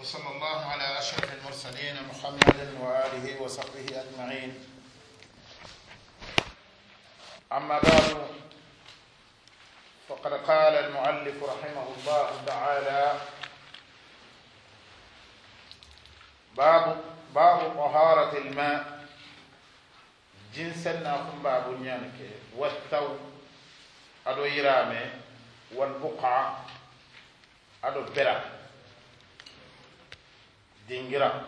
وصلى الله على أشرف المرسلين محمد وآله وصحبه أجمعين. أما بعد، فقد قال المؤلف رحمه الله تعالى: باب طهارة الماء جنسنا خم باب نيانك والثوب أدو يرامي والبقعة أدو برا دينجرا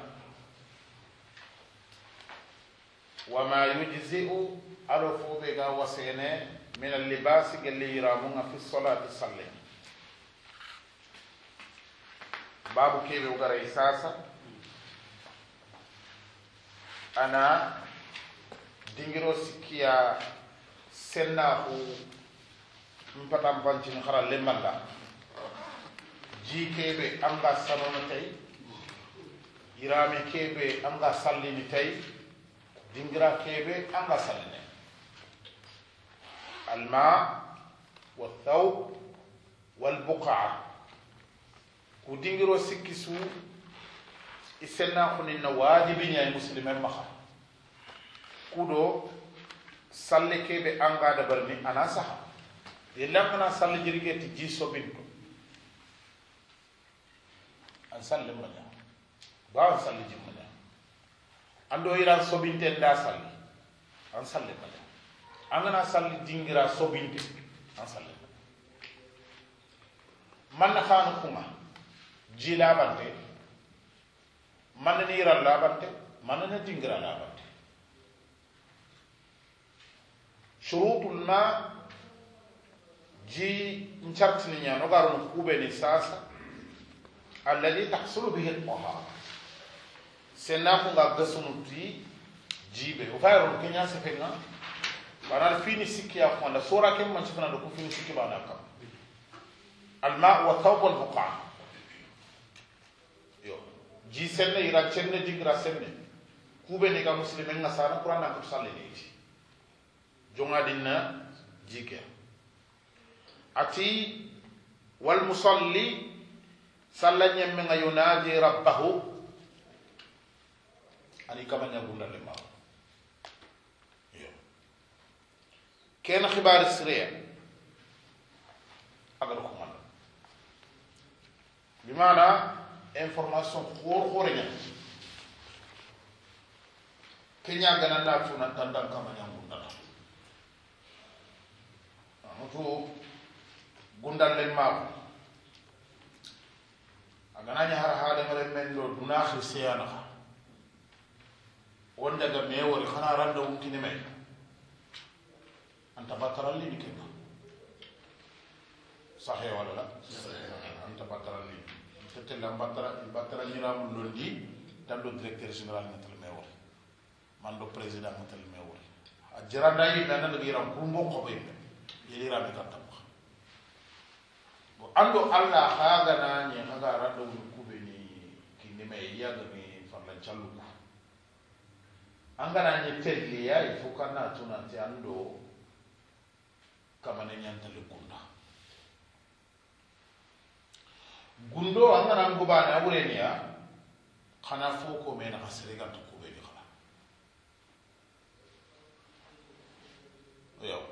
وما يجزئ أدو فوضيغا وسيني من اللباس اللي يرامون في الصلاة الصلاة. باب كيف وغير إساسا أنا دينجرو سكيا سناه مبتام بانتين خرا لمالا جي كيبي أمغا سنونتي يرامي كيبي أمغا سلينتي دينجرا كيبي أمغا سليني. الماء والثوب والبقعة ودينجرو سكيسو إسنا خنين واجبين يا مسلمين مخا كودو سالي كيبي أنغا دبرني أنا صح يلا كنا سالي جريكي تجي سوبينكو أن سالي مجا باو سالي جي مجا أندو إيران سوبين تندا سالي أن سالي مجا أنا سالي دينجرا سوبين تي أن سالي من خانو كما جيلا بانتي من نيرا لابنته من ندينغرا لابنته. شروط الماء جي نشرتني يا نغارون كوبني ساسا الذي تحصل به الطهارة سناكو غاسونتي جيبه وفايرون كنيا سفينا بارال فيني سيكي اخوانا سورا كم من شفنا دكو فيني سيكي بانا كم الماء والثوب والبقعة ji senne ira cenne digra senne kube ni ga muslimen nga sana qur'an na ko salle ni ci jonga dinna jike ati wal musalli salla nyemme nga yunaji rabbahu ani kama nya bunda le ma yo ken khibar siriya agar ko man bimana information khor nya kenya gana na tuna tandan kama nyangu ndala amuto gundal len ma agana nya har haade mare men do duna khrisiyana wonda ga me wori khana randa wumtini me anta bataral li kenna sahih wala la anta bataral li tella batara niram londi dando directeur général natal mewor mando président natal mewor ajranda yi nana de yiram kumbo ko be yira be katam bo ando alla haga na ni haga rado ku be ni kindi me yaga ni farla challu angana ni telli ya ifukana tunanti ando kamane nyantale kunda gundo angana ngubana urenia khana foko mena khasere ga to kube ni khala yo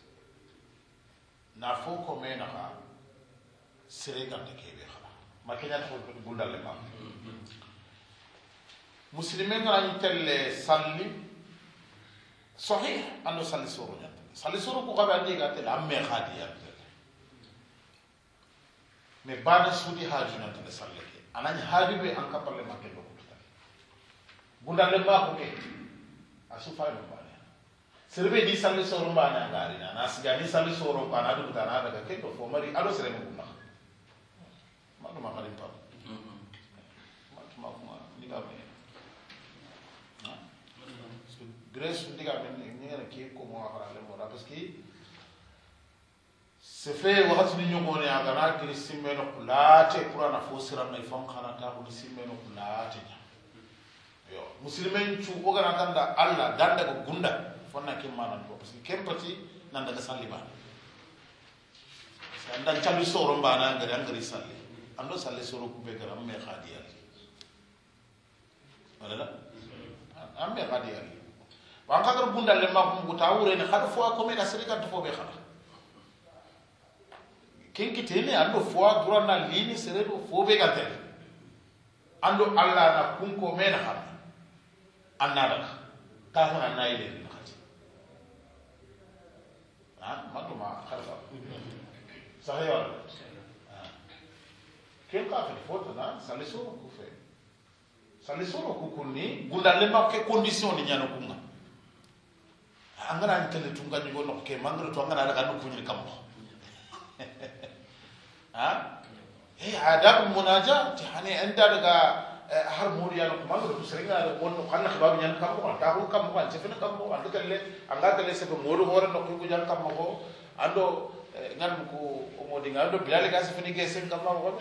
na foko mena kha sere ga to kebe khala makenya to gundal le ma muslimen ga ni telle salli sahih ando salli suru nya salli suru ko ga andi ga telle amme khadiya mais bana sudi haaju na tan sallake anani haaju be an kapalle makke do ko tan bundal ma ko ke asufa no bana serbe di salli soro bana ngari na nasga ni salli soro bana do tan daga ke do fo mari ado sere mo bunda ma do ma khalim pa ma ni ga me ha so grace diga men ni ngara ke ko mo akara le mo parce que sefe wakati ni nyongone agana kiri simmeno kulate qur'ana fosira na ifam khana ta ko simmeno kulate yo muslimen chu ogana kanda alla danda ko gunda fonna ke manan ko parce que kempati nan daga salliba sandan chalu soro mbana ngari ngari salli ando salli soro ku be garam me khadiyal wala la ambe gadi ali wa ka gar bundal le ma ko tawure ne khada fo ko me da sirika to fo be khada ken kitene ando fo durana lini sere do fo be gatel ando alla na kunko me na khada annada ka fana nayle ni khati matuma khada sahaya wala ken ka fa foto na sale solo ku fe sale solo ku kunni gundal le ma ke condition ni nyano kunga angana ntele tunga ni gono ke mangro to angana daga no kunni kam adab munajat hani anda daga har muriya no mangro to seringa da wonno kanna khaba nyan kam ko ta ko kam ko sefena kam ko anda tele anga tele se modu hore no ko jan kam ko ando ngan ko modi ngado bilal ga sefeni ge sen kam ko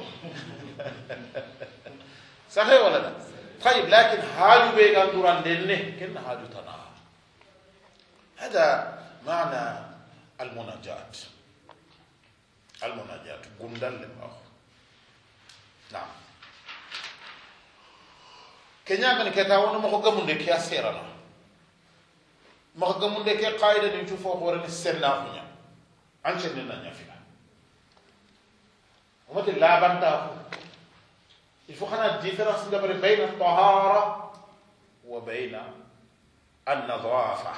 صحيح ولا لا؟ طيب لكن هاجو بيغان دوران دنه كن هاجو تنا هذا معنى المناجات غندل لما نعم كنيا كن كتاون مخو غمونde كيا سيرانا مخو غمونde كي قاعده ني تشوفو خورن سنا فنيا انشن نانيا فينا ومت لا بنتا il faut qu'on ait une différence entre الطهارة وبين النظافة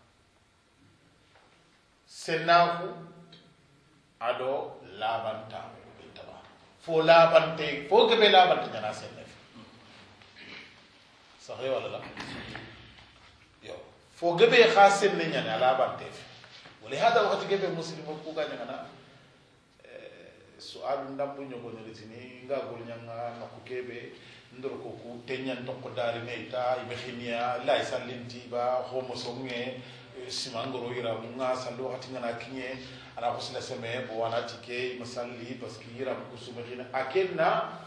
سناكو أدو لابنتا فو لابنتي فو كبه لابنتي جنا سنف صحيح ولا لا يو فو كبه خاصن نينا لابنتي ولهذا وقت كبه مسلم كوكا جنا su'alu ndambu nyogo nyeritini nga gol nyanga nakukebe ndoro ko ku tenyan to ko dari meita ibe khinia la isallinti ba homo songe simangoro ira nga sallo hati ngana kinye ana ko sila seme bo wana tike masalli parce que ira ko subhina akenna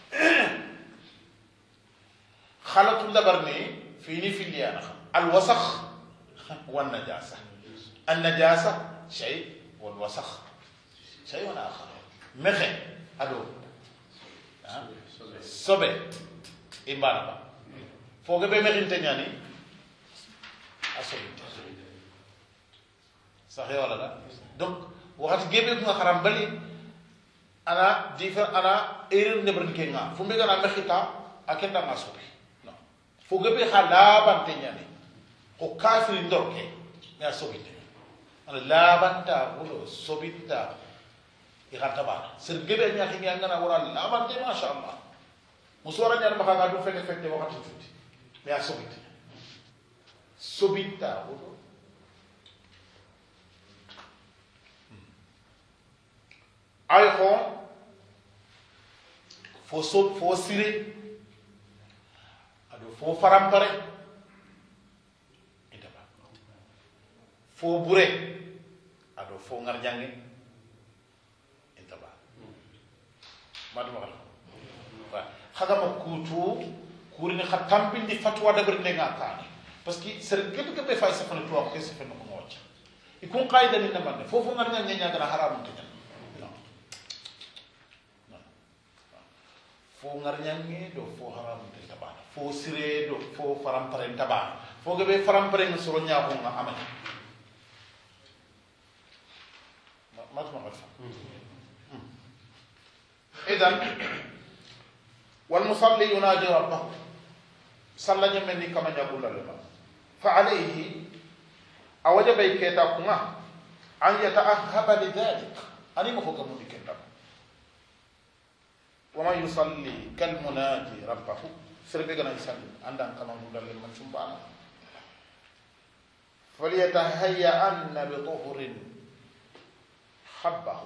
khalatu labarni fini filiana al wasakh wan najasa an najasa shay wal wasakh shay wana akhar mexe ado sobe imbana foge be mexinte ñani a sobinte saxe wala la donc waxati gebe ko xaram bali ana differ ana erreur nebran ke nga fu mbega na mexita akenda nga sobe non foge be xala bante ñani ko kafiri ndorke nga sobinte ana labanta wulo sobita igataba sergebe nyaki ngana wala amante ma sha Allah musora nyar maka ga du fete fete wakati tuti me asobita sobita wodo ay ko fo sire ado fo farampare itaba fo bure ado fo ngar jange maduma wa khaga ma kutu kurini khatam bindi fatwa da berne ngakani parce que ser gebe gebe fay sa fana to ko se fana ko ngocha ikun qaida ni namane fofu ngar nga nya gana haram to non fo ngar nyangi do fo haram to tabana fo sire do fo faram pare tabana fo gebe faram pare ngi soro nya ko nga amana maduma fa إذن والمصلي يناجي ربه صلى جمني كما يقول لنا فعليه أوجب يكتاكما أن يتأهب لذلك أني مفوق من كتاب وما يصلي كالمناجي ربه سربيغنا يصلي عندنا كما يقول لنا سبحانه فليتهيأ أن بطهر حبه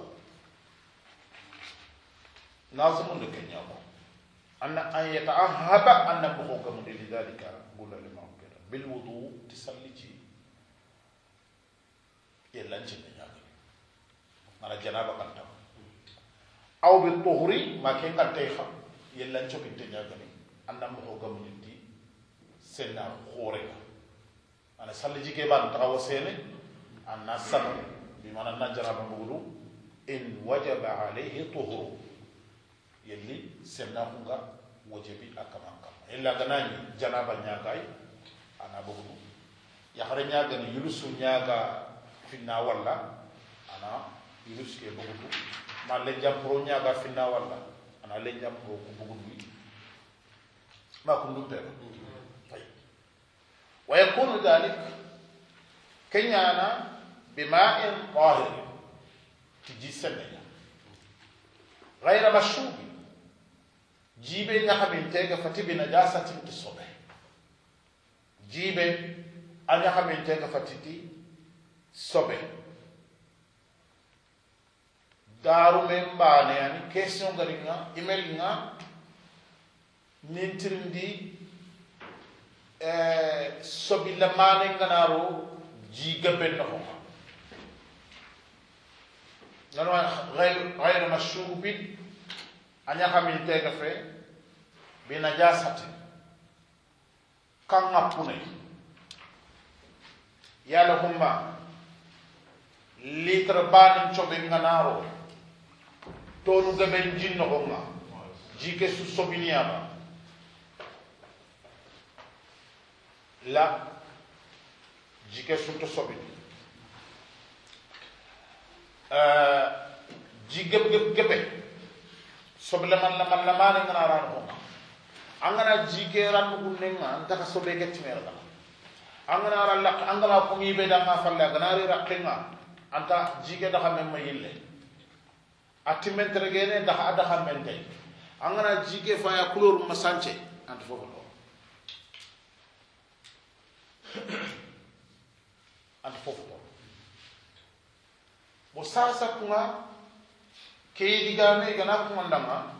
لازم لكن يابا أن يتأهب أن بخوك من لذلك قول لما كده بالوضوء تسلجي يلا نجد نياغي مالا جنابة كنتا أو بالطهر ما كان كنتيخا يلا نجد نياغي أن بخوك من دي سنة خوريكا أنا سلجي كيبان تغوى سيني أن نسل بمعنى نجرب بقولوا إن وجب عليه طهر يلي سنة هنغا وجبي أكمان كما illa ganani janaba ñagay ana bogudu yakhare ñagani yulusu ñaga finna walla ana yulus ke bogudu ma le jampro ñaga finna walla ana le jampro ko bogudu ma ko ndum tero wa yakunu dhalik kenyana bima'in tahir tiji semenya ghayra mashrubi jibe nya xamintega fati bi najasatin tisobe jibe anya xamintega fatiti sobe daru membane ani question garinga email nga nintirindi sobi lamane nganaro jiga benno ko nano ghayr mashrubi anya xamintega fe bi najasati kan ngapune yalla humma litra banin chobe nganaro tonu gaben jinno ko nga jike su sobiniaba la jike su to sobini jige gebe soble man la mane ngana ran ko angana jike ran ko nenga ntaka sobe getti mer dama angana ran lak angala ko ngi be da nga falla ganari rakenga anta jike da xamem ma yille atimentre gene da ada xamente angana jike fa ya couleur ma sanche anta fofo do anta fofo do bo sasa kunga ke digame gana ko ndanga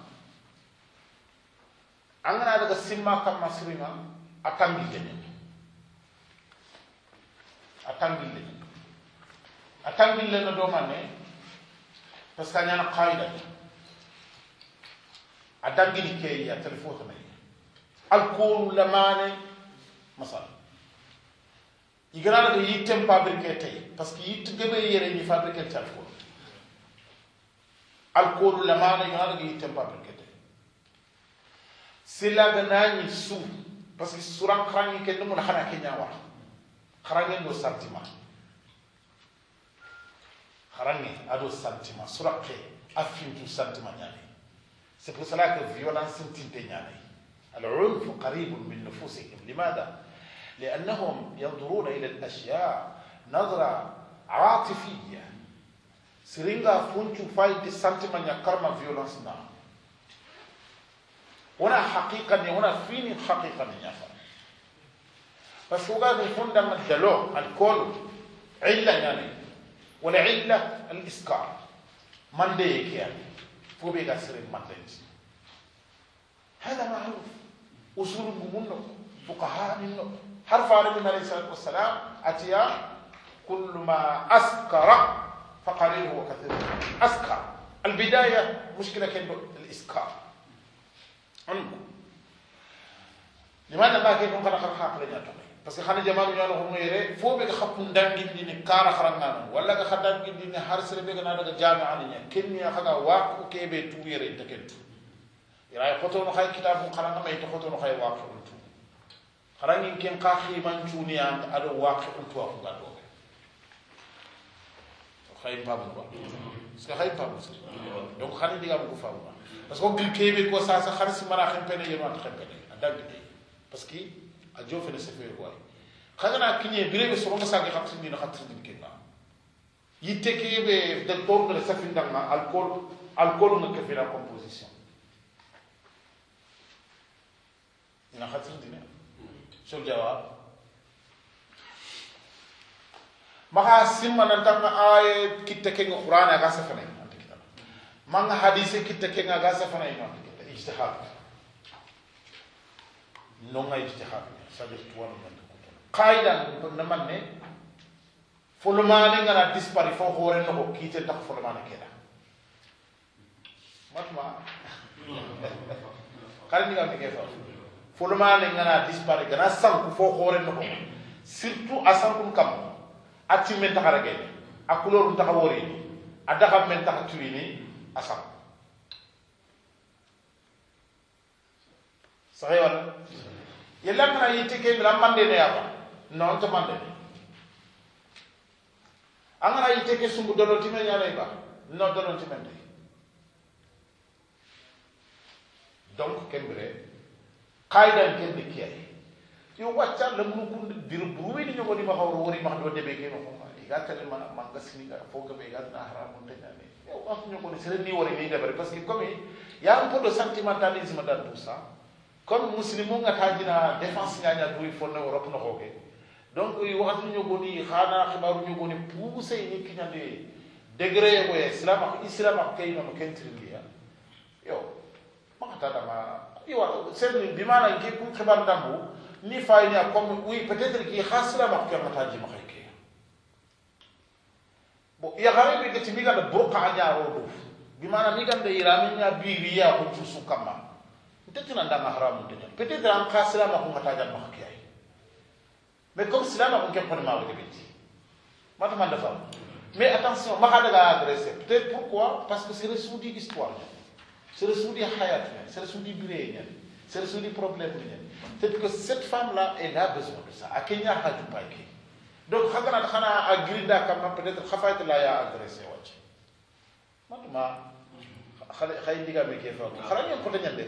angana daga simma kam masrina atangille no do manne parce que nyana qaida atangili ke ya telephone may alcool lamane masal igana daga yitem fabriquer tay parce que yit gebe yere ni fabriquer alcool alcool lamane igana daga yitem fabriquer tay sila ganani su parce que suran krangi ken mo xana kenya wa krangi do sentiment krangi ado sentiment surake afin du sentiment nyane c'est pour cela que violence sentinte nyane العنف قريب من نفوسهم لماذا لانهم ينظرون الى الاشياء نظره عاطفيه سرينغا فونتو فايت سنتيمنت يا كارما فيولانس نا هنا حقيقه هنا فين حقيقه يا فا بس هو قاعد يكون ده الدلو الكل عله يعني ولا عله الاسكار من ديك يعني فوق بيغا سرين ماتنج هذا معروف اصول الجمهور فقهاء منه حرف على النبي عليه الصلاه والسلام اتيا كل ما اسكر فقليله وكثير اسكر البدايه مشكله كان الاسكار عنكم لماذا ما كيف نقرا خرخاق لا نتوي parce que xana jamaanu ñoo ko ngere fo be xappu ndangi ni kara xaranga wala ga xadam gi ni har sere be na daga jami'a ni ken ni xaga wa ko kebe tu yere te ken ira photo no xay kitab ko xaranga may to photo no xay wa ko tu xarangi ken ka ximan tuni am ado wa ko tu ko ga do xay babu ba parce que xay babu donc xani diga ko faamu parce que kebe ko sa sa xar si mara xam pene yeno at xam pene adag parce que a jofe ne se fe ko ay khagana kinye birebe so mo sagi xam sindi na khatri din kenna yitte kebe de tor de safinda ma alcool na ke fera composition ina khatri din so jawab maka simma nan tan ay kitte ke qur'an aga safana ante kitab man hadith kitte ke aga safana ante kitab ijtihad non ngay ijtihad c'est-à-dire tuwan man qaida na manne fulmane ngana dispari fo hore no ko kite tak fulmane keda matma kala ni ga ke fa fulmane ngana dispari gana sanku fo hore no ko surtout asanku kam ati men takarage akulor takawori adaka men takatuini asam صحيح ولا يلا كنا يتكي من أمان دنيا با نون تمان دنيا أنا يتكي سمو دونو تيمن يا ليبا نون دونو تيمن دي donc kembere قايدا كن كياي يو واتشا لمنو كون دير بروي دي نيغو دي ما خاور وري ما دو ديبي كي ما ga tele man man gasini ga foga be ga na haram te nyane yo af ñoko ni sere ni wori ni debare parce que comme il y a un peu de sentimentalisme dans tout ça comme muslimu nga tajina défense nya nya duy fonne Europe no xoge donc yu wax ñoko ni xana xibaru ñoko ni pousser ni ki ñande degré ko islam ak kay no kentri ya yo ma ta dama yo sen bi mana ngi ku xibar ndambu ni fay ni comme oui peut-être ki khasra ma ko mata ji ma xey bo ya gare be gati mi ganda burqa nya rodo bi mana mi ganda irami nya biriya ko tusu kama ntetina ndanga haramu de peut-être an khasra ma ko mata jan ma xey mais comme cela ma ko kem ma ko biti mata man dafa mais attention ma xada ga agresser peut-être pourquoi parce que c'est le soudi histoire c'est le soudi hayat c'est le soudi biré c'est le soudi problème c'est que cette femme là elle a besoin de ça a kenya haju paiki donc khagana khana agrinda kam peut-être khafait la ya agresser wacc matuma khay diga me ke fa khara ñen ko tañande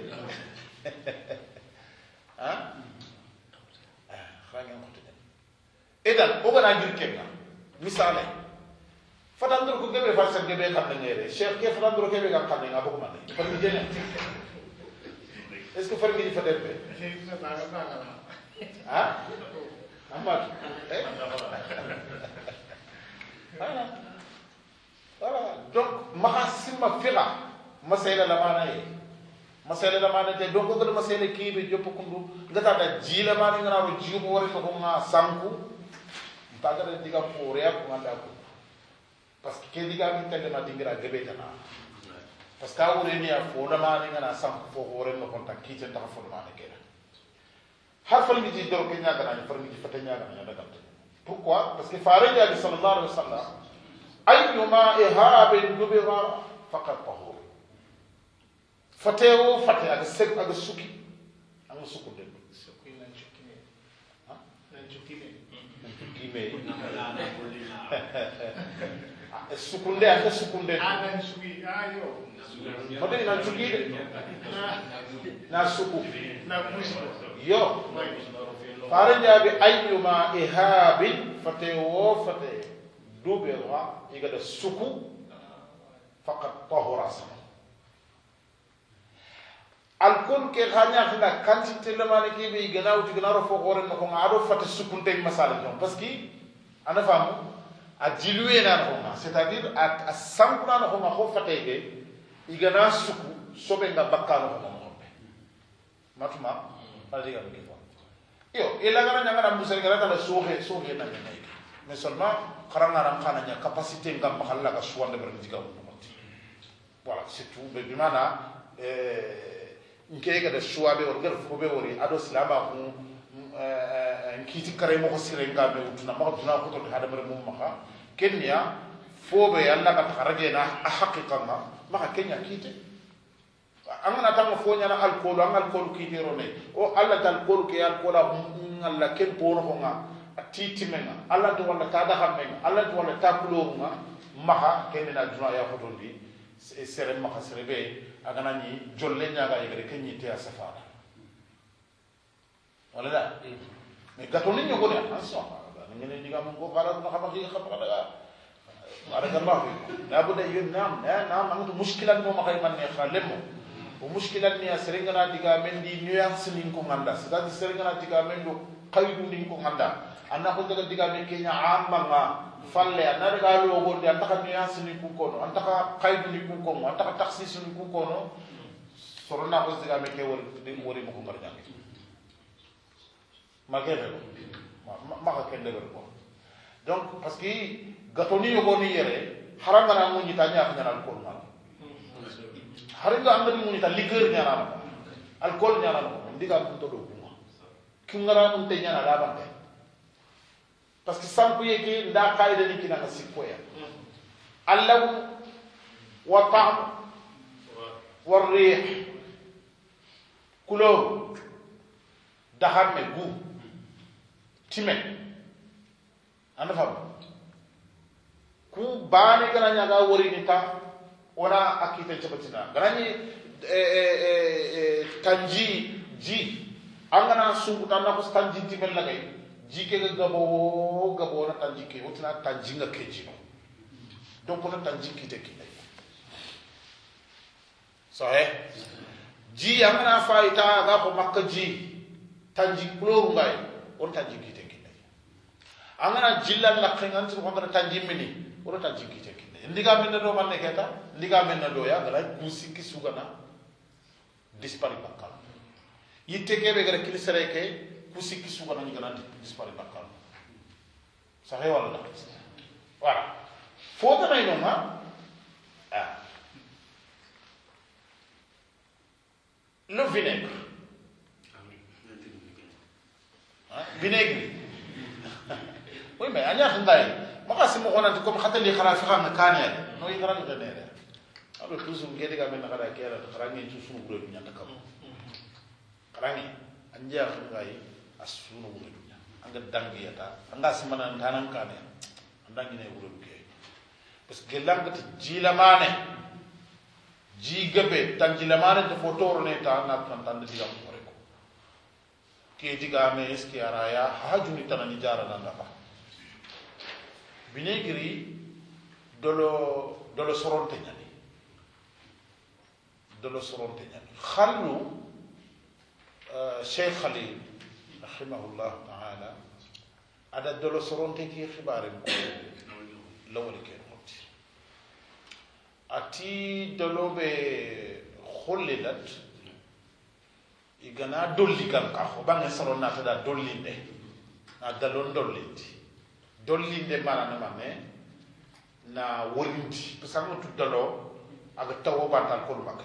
hein khara ñen ko tañande edan o gana ngir kenga misale fatandro ko gebe fa sa gebe xam na ngere cheikh ke fatandro kebe ga xam nga bokuma ne fa mi jene est-ce que farmi di fa derbe hein Ahmad voilà donc mahasima fiqa masayla la mana te donc ko masayla kibe jop kundu ngata da jila mani ngana ro jibu wori ko ma sanku taga da diga fore ko nganda ko parce que ke diga mi tele ma dingira gebetana parce que awre ni afo na mani ngana sanku fo wori no konta ki te ta fo mani kera har fal mi di do ke nyaga na far mi di fata nyaga na daga pourquoi parce que faare ya sallallahu alaihi wasallam ayyuma ihabin dubira faqat tahur fateo fate aga sek aga suki anga sukunde suki nan chukine ha nan chukine sukunde anga sukunde nan suki ayo fate nan chukide na suku na kusko yo faare ya bi ayyuma ihabin fateo fate dubira igada suku faqat tahura sama alkon ke khanya khna quantité le mane ke be ganaw ti ganaro fo gore no ko ngado fate sukunte masala non parce que ana famu a dilué na ko ma c'est-à-dire a sampuna no ko ma ko fate ke igana suku sobe nga bakkano ko mo be matuma bali ga ke fo yo ila gana nyanga na musal gara kala sohe na nyai mais seulement kharanga ram khana nya capacité ngam mahalla ga suwande ber diga voilà c'est tout be bimana nkega de suwabe or gar fobe wori ado silama ko nkiti kare mo ko sire ngabe utuna ma duna ko to hada ber mum maha kenya fobe yalla ka kharaje na haqiqa ma kenya kiti angana tango fo nyana alcool ang alcool kiti rone o alla dal alcool ke alcool ngalla ken pono ko nga titi menga alla to wala ta da xamenga alla to wala ta kulo nga maha kenina duna ya fotondi sere maha sere be agana ni jolle nyaga yegere kenyi te asafara wala la mais gato ni ñogo ne attention ni ne diga mo ko bala no xamaki xamaka بارك الله فيكم لابد ينام نعم أنتم مشكلة مو مخاي من يخالمه ومشكلة نيا سريعنا تيجا من دي نيوانس نينكم عندا سداد سريعنا تيجا من دو قيد نينكم عندا أنا كنت تيجا من كينيا عام ما فله أنا رجالو أقول دي أنت كنيوانس نينكم كونو أنت كقيد نينكم كونو أنت كتخصيص نينكم كونو سرنا بس تيجا من كي وري مكون كرجان ما كيفه ما كيفه برضو donc parce que gatoni yogoni yere haranga na munyi tanya ko nyana alcool mal haranga angani munyi ta liqueur nyana alcool nyana ndiga ko to do kuma kingara mun te nyana la bante parce que sampu yeke nda qaida ni kina sikko ya allaw wa ta'am wa rih kulo dahamme gu time anda fam ku bane gana nyaga wori ni ta ona akite chabatina ganani tanji ji angana sungu tanna ko tanji timel lagay ji ke gabo na tanji ke otina tanji nga keji donc na tanji kite kite sahe ji angana faita ga ko makka ji tanji kulo ngay on tanji kite kite angana jillal la khengan su ko ngana tanji mini on tanji kite kite ndiga men do man ne keta ndiga men do ya gala kusiki sugana dispari bakal yitte kebe gara kilisere ke kusiki sugana ni gana dispari bakal sahe wala voilà faut que no ma le vinaigre vinaigre oui mais anya xnday maka simu xonanti comme xatali xara fi xam na kané no yi xara nga né alors toujours ngede ga men xara kera xara ngi ci sunu buro ñanta kam xara ngi anja xnday asunu buro ña anga dangi yata anga simana tanan kané andangi ne buro ke parce que langati jilamane ji gabe tan jilamane de photo ne ta na tan digam ko rek ke digame eski araya hajuni tanani jara nan dafa vinaigre dolo soronte ñani khallu Cheikh Khalil rahimahullah ta'ala ada dolo soronte ki xibare ko lawali ke noti ati dolo be kholilat igana dolli kan ka ko bangi soronna ta da dollinde na dalon dollinde mana mame na worindi to sango tuddalo aga tawo bantal ko makay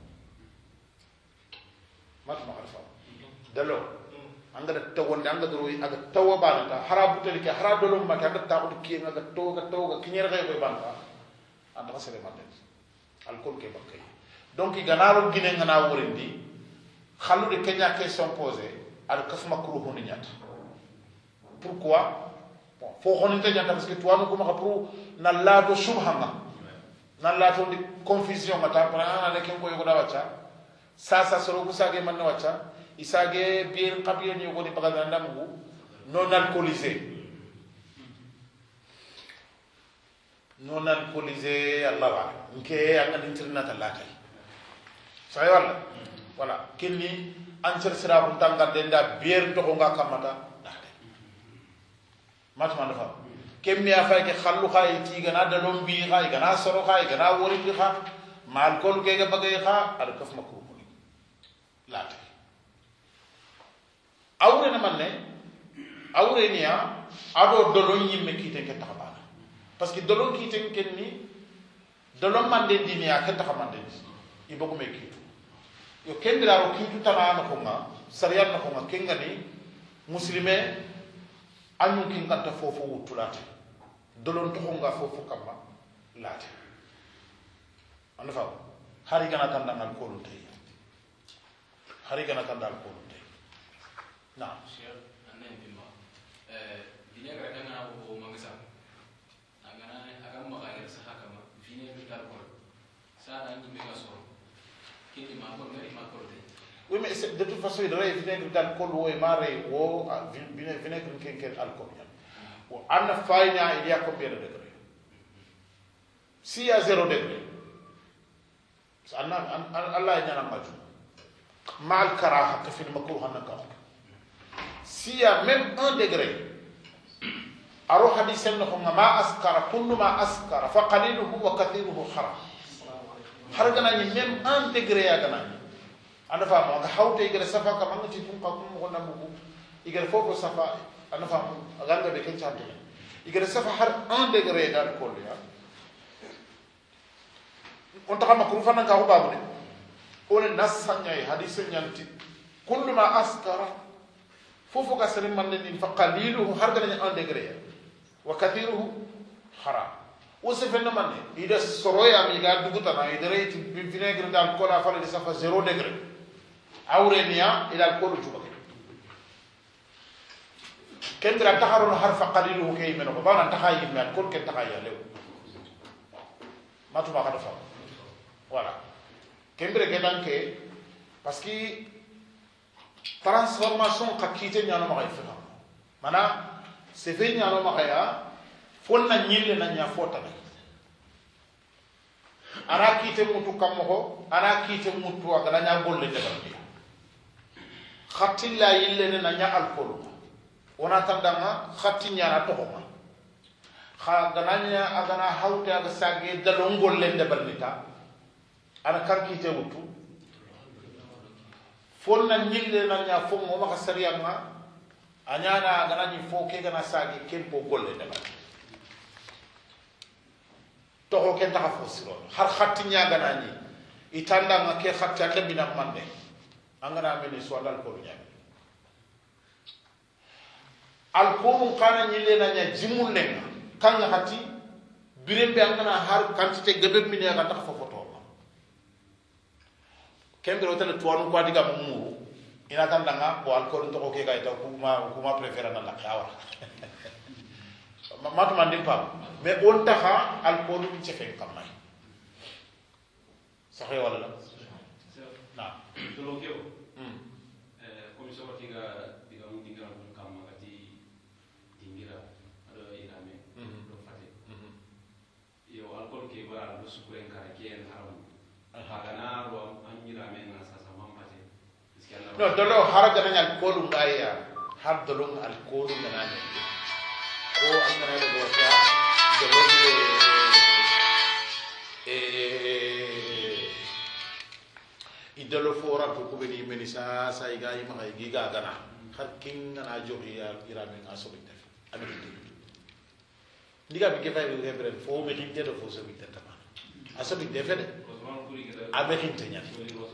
mat ma alfa dalo anga da tawonde anga do aga tawo banata harabu telike haradolo makay anga tawo ki anga tawo ga kinyere gay koy banta anda ko sele maten alcool ke bakay donc ganaro gine ngana worindi khalu de kenya question posée al kasma kruhu ni nyata pourquoi bon fo xonite nyata parce que toi no ko maka pour na lato subhanga na lato di confusion mata para na ken ko yogo da wacha sasa soro ko sage man wacha isage bir qabiyo ni ko ni baga ndamgu non alcoolisé Allah wa nke anga internet Allah kay say wala voilà kenni ancer sira ko tanga denda bir to ko nga kamata dade matma dafa kemmi afay ke khallu khay ti gana dalom bi khay gana soro khay gana wori bi kha mal kol ke ga bagay kha al kaf makru ko late awre na manne awre niya ado dolon yimme kite ke taxabana parce que dolon kite kenni dolon mande diniya ke taxamande ibogo me kitu yo kendira ro kitu tanana ko ma sariya na ko ma kengani muslime anyu kin kanta fofo wutulate dolon to nga fofo kamma late anda fa hari gana tan dangal ko lu tay hari gana tan dal ko lu tay na cheikh anen bima vinaigre kana ko mangisa angana agam magaire sa hakama vinaigre dal ko sa na ngi mega so kiti ma ko ngari ma ko de oui mais de toute façon il rêve vinaigre d'alcool ou mare ou vinaigre ken alcool ou anna fayna il y a combien de degrés si il y a 0 degré anna Allah nyana maju mal karaha ka fil makruh anaka si il y a même 1 degré aro hadisen ko ma askara kullu ma askara fa qaliluhu wa kathiruhu haram har gana ni même 1 degré ya gana anda fam nga hawte igere safa kam nga ci tum ko ko namu igere fofo safa anda fam ganga be ken chante igere safa har 1 degré dal ko ya on ta makru fa nga ko babu de on nasanya hadith nyanti kullu ma askara fofo ka sere man ni fa qaliluhu har gana ni 1 degré ya wa kathiruhu haram o se fenna man ida soroya mi ga duguta na idere ti vinaigre dal ko la fa de safa 0 degré awrenia ila alcool jubake كندرا تخرون حرف قليل وكي من قبانا تخايم من كل كن تخايا له ما تما خد فا voilà كندرا كدان كي parce que transformation kakite nyano ma ifna mana se fe nyano ma ya fonna nyille na nya fota na ara kite mutu kammo ara kite mutu aga nya golle de barbi khatilla yille na nya alcool wona tandanga khatti nyana to ma kha gananya aga na hawte aga sage dalon golle de barbita ana kan kite mutu fonna nyille na nya fo mo ma sariya ma anyana ganani fo ke gana sage kempo golle de barbi to ko ken ta fo siro har khatti nya ganani itanda nga ke khatti ande bina mande angana meni so dal ko nya alkoolum kana nyille na nya jimul lenga kan nga khatti birembe angana har quantité gebe mini ga tax fo foto kembere hotel tuanu ko diga mu ina tan danga ko alcool to ko ke ga ita kuma préfère na la xawara matu mandin pam mais on taxa alcool ni ci fen kam may saxé wala la na to lo keo commission diga mu dingira ko kam magati dingira ado irame do fate yo alcool ke bara do sukure ngara ke en haram hagana ro anirame na sasa mamate no dolo haraga na alcool ngaya har dolo alcool na na ko angana do ta dolo idolo fora to ko be meni sa iga ma giga gana har king na jogi ya irame ngaso bi def ami ndiga bi gefa be rebre fo me tinte do fo so bi tata ma aso bi defede abe tinte nya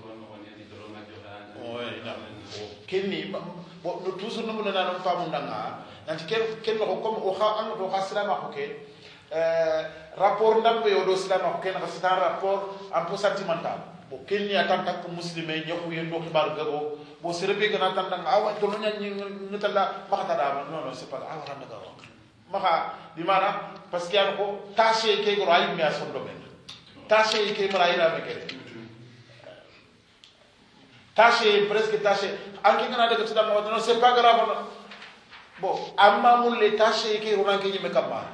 kenni bo no toujours no na no famu ndanga nanti ken ko comme o xa an do xaslama ko ke rapport ndam be do slama ko ken xasta rapport un peu sentimental bo kenni atanta ko muslime ñoko yendo xibar gabo bo serebe gana tantanga awa to no ñi ngitala makata da non c'est pas awa randa garo maka di mana parce que an ko tâche ke go ay mi ason do ben tâche ke mara ira me ke tâche presque tâche anki ngana daga tida mo non c'est pas grave bon amma mul les tâches ke ro nanki me kamma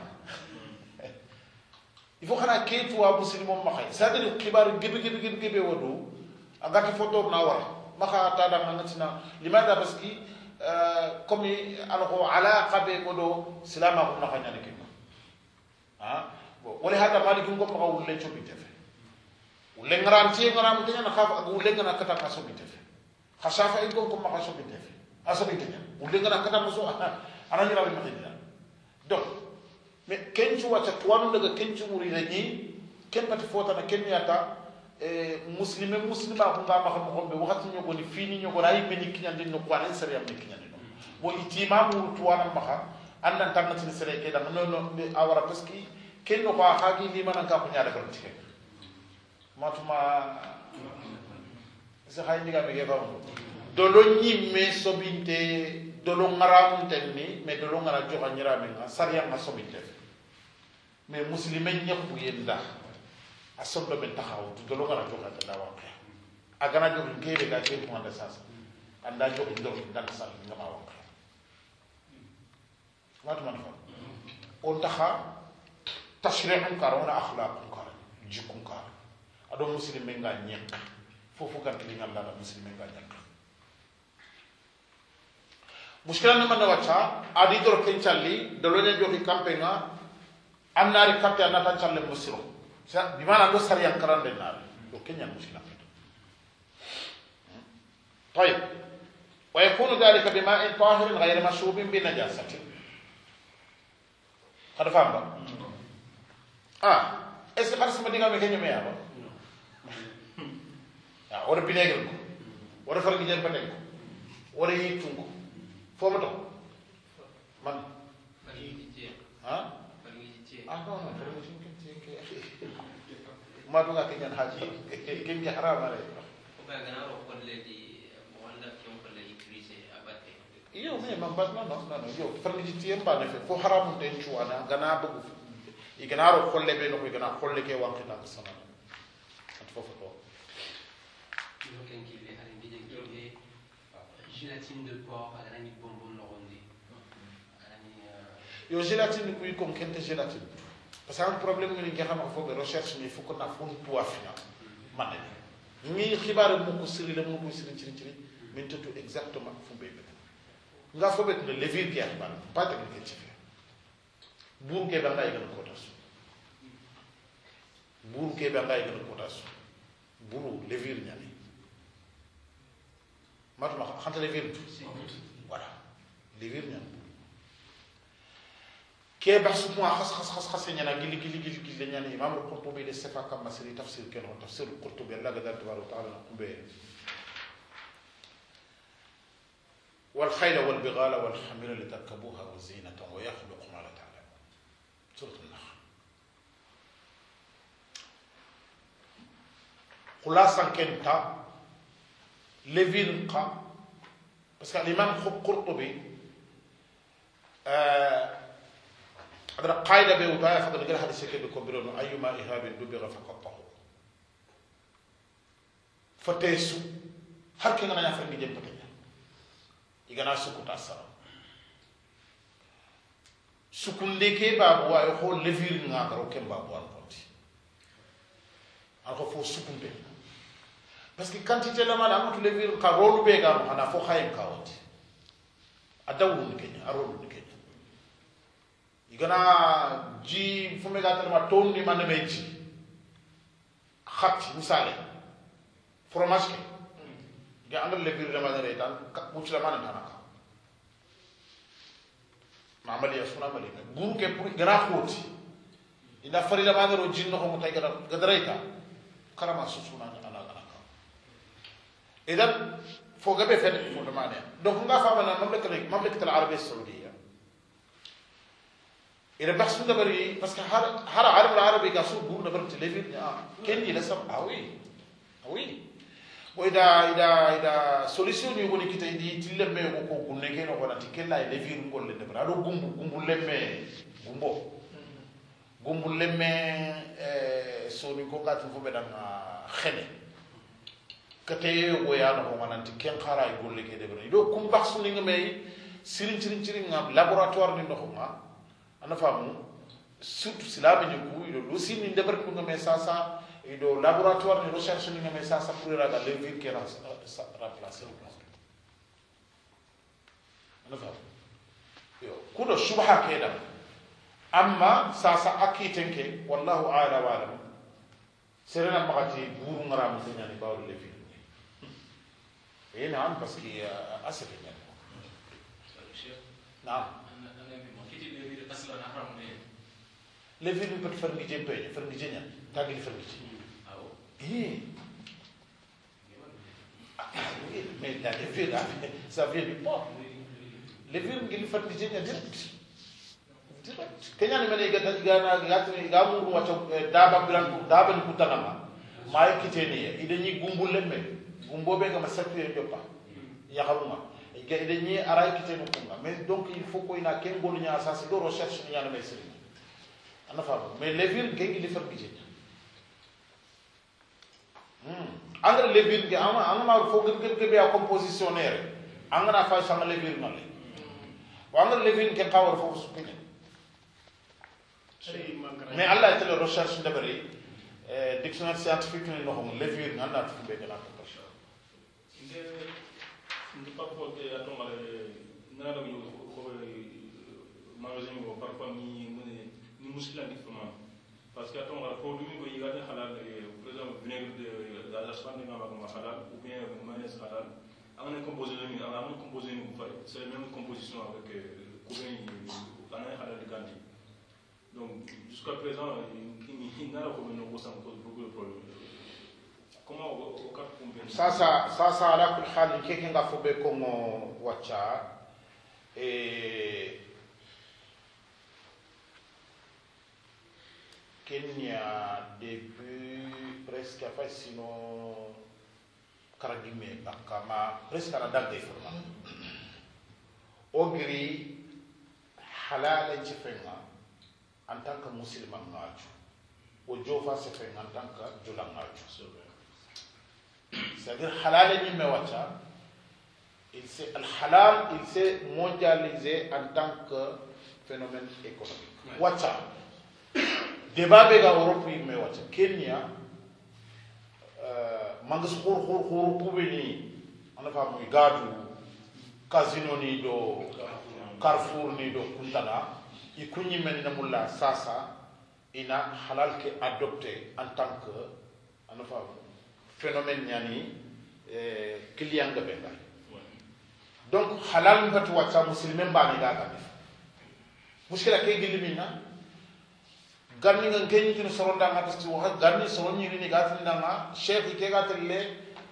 il faut xana ke tu wa muslimo ma xay c'est à dire xibar gibi wodu agati photo na war maka ta da ngatina limada parce que comme alko alaqa be godo silama ko na xanya ne ha bon wala hada malikum ko ma wulle chobi tefe wulle ngaranti ngaram de na xaf ak wulle ngana kata kaso bi tefe xasafa ay ko ma kaso bi tefe aso bi tefe wulle ngana kata kaso ana ñu rawi ma xina donc mais ken ci wata tuwanu daga ken ci muri la ñi ken pati fota na ken yata muslima ko ngama xam ko be waxati ñoko ni fini ñoko ray meni kiñande no ko ala sere am ni kiñande no bo itimamu tuwana maxa andan tan ci sere ke da no awara parce que ken no ko xagi li man ka ko ñaada ko ci matuma sa xay ndiga be ge fam do lo ñimme sobinte do lo ngaram tenni mais do lo ngara joxa ñirame nga sariya nga sobinte mais muslimen ñepp yenda asondo ben taxaw do lo ngara joxa da wa agana jox ngebe ga ke ko anda sasa anda jox ndo dan sal nga ma wax matuma fa on taxa tashri'un karona akhlaqun kar jikun kar ado muslimen nga ñek fofu kan li ngalla da muslimen nga ñek muskila na man wacha adi dor ken challi do lo ne joxi campagne annari kappe anata challe musiro sa bi mana do sariya karande na do kenya muskila طيب ويكون ذلك بماء طاهر غير مشروب بنجاسة هذا فهم est-ce que xarsima diga me kenya me yaba ya wala binegal ko wala far gi jëm patek ko wala yitung ko fo ma to man non non fere musim ke ma do nga kenya haji kenya harama re io me man bas no io farni ti emba ne fe fo haramun den chuana gana bugu igana ro kholle be no igana kholle ke wanki na sama at fofo to io ken ki le hari ngije ki gélatine de porc ala ni bonbon no rondi io gélatine qui con kente gélatine parce que un problème ni nga xam fo be recherche ni fuko na fon to afina man ni xibaar mu ko siri la mu ko siri min tutu exactement fu be nga fo bet le levir ki xibaar pas technique ci buur ke ba ngay gën ko tas buur ke ba ngay gën ko tas buru levir ñani matuma xanta levir voilà levir ñani ke baxsu mo khas ñana gili ñani imam al-qurtubi de sefa kam masri tafsir ken tafsir al-qurtubi Allah gadar tabaraka taala kumbe والخيل والبغال والحمير لتركبوها وزينة ويخلق ما لا تعلمون سورة النحل خلاصا كنتا لفين قا بس الإمام القرطبي هذا قاعدة بوضايا فقد قال هذا الشيء بكبرون أيما إهاب دبغ فقد طهور فتيسو هل كنا نفهم جنب igana sukuta sara sukunde ke babu wa ko levir nga garo ke babu an ponti alko fo sukunde parce que quantité la mala amatu levir ka rolu be ga ana fo khayem ka wati adawu ni kenya arolu ni kenya igana ji fu me ga tan ma tonni man be ji khat misale fromage ke ga andal levir la mala retan ka buci la mana tanaka mamali ya suna mali guru ke pour gara khoti ina fari la mala ro jinno ko tay gadaraita karama susuna ana ka idan fo gabe fed fo de mane donc nga fa mana mamlakat al arabia saoudia ila bahsu dabari parce que har arab al arabi ka su guru dabar levir kendi la sab oui ida solution ni woni kita di tilemme ko kunne ke no wona tikella e levir ngol le debra do gumbu lemme so ni ko gat fo be dan xene kate wo ya no wona tiken khara e golle ke debra do kum baxsu ni ngamay sirin ngam laboratoire ni no ma ana famu surtout silabe ni ku do si ni debra ko ngamay sa do laboratoire de recherche ni ngamay sa pour raga levir qui remplacer ana fa yo kudo shubha keda amma sa akitenke wallahu a'la wa alam serena magati buru ngara mo nyani bawo levir ina am parce que asaf ni نعم levir peut faire ni jempe faire ni jenya tagi faire ni mais la levure, ça vient du porc. Levure, il faut le dire direct. Kenya ni mene gamu wacho daba bilan daba ni kutanama mai kiteni ide ni gumbul lemme gumbo be ga masatu e jopa ya haruma ide ni aray kiteni kunga mais donc il faut ko ina ken golu nya asasi do recherche ni yana mesri ana fa mais levure gengi li farki jeni angara levir ge ama fo ge be a compositionnaire angara fa sama levir ngale wa angara levir ke qawar fo sukene mais Allah est le recherche de bari dictionnaire scientifique ni no hom levir nganda fu be gana ko inde parfois que atomale na do yo ko magasin ko parfois ni muskila différemment parce que atomale fo dumi ko yigade halal par exemple vinaigre de la spande nga ma halal ou bien mayonnaise halal on est composé c'est la même composition avec on a halal de gandi donc jusqu'à présent il n'a pas comme ça pose beaucoup de problèmes comment au cap combien sasa ala kul hal keke nga fobe ko mo wacha Kenya depuis presque après sinon karagime bakama presque à la date de format ogri halala ci fenga en tant que musulman ngaju o jofa se fenga en tant que julan ngaju c'est-à-dire halala ni me wacha le halal il s'est mondialisé en tant que phénomène économique wacha débat be ga Europe me wacha Kenya mangas khur kubeni ana fa muy gadu casino ni do Carrefour ni do kuntana i kunyi menina mulla sasa ina halal ke adopté en tant que ana fa phénomène nyani client ga benga donc halal ngati wacha muslimen ba ni ga ga mushkila ke gilimina ganni ngan kenyi tin soronda ngata ci wax ganni soronni ni ga tin nga cheikh ke ga telle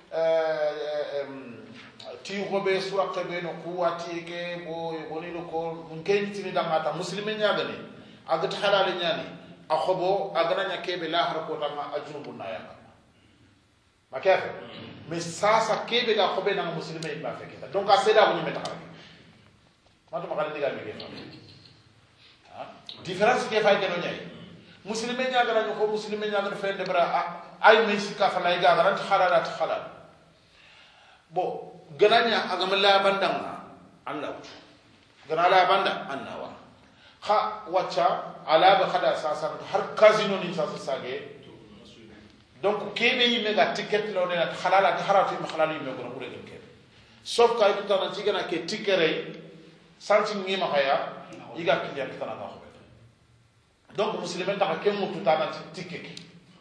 ti robe suraqe be no kuwati ke bo boni no ko kenyi tin da ngata muslimen nya gani agat halal nyani akhobo agana nya kebe la har ko tama ajubu na ya makef mais sasa kebe ga khobe na muslimen ba feketa donc a seda bu ñu meta xala mato ma xala digal mi ke ha différence ke fay gëno ñay muslimen nya gana ko muslimen nya gana fende bra ay men sika fa lay ga gana halalat halal bo gana nya agama la bandanga Allah gana la banda annawa kha wacha ala ba khada sasa har casino ni sasa sage donc kebe yimme ga ticket lo ne halala haratu mi halal yimme gona kure dem kebe sauf kay ko tan ci gana ke ticket santi ngi ma khaya yiga client kitana ga khobe donc muslimen ta ke mutu tana ticket ki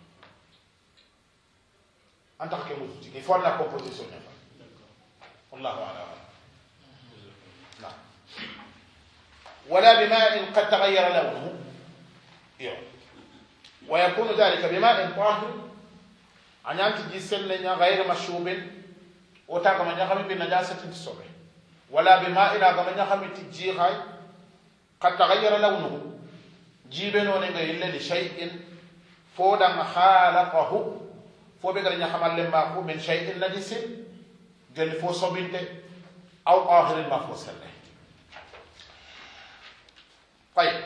anta ke mutu ticket faut la composition ne fa wallahu a'lam na ولا بماء قد تغير لونه ويكون ذلك بماء طاهر أن ينتج سلنا غير مشوب وتاك من يخمي بنجاسة الصبح ولا بماء لا من يخمي تجيغاي قد تغير لونه جيبن ونغا إلا لشيء فودا خالقه فوبغا يخمل لما من شيء نجس جل فو صبنت أو آخر ما فو سلة طيب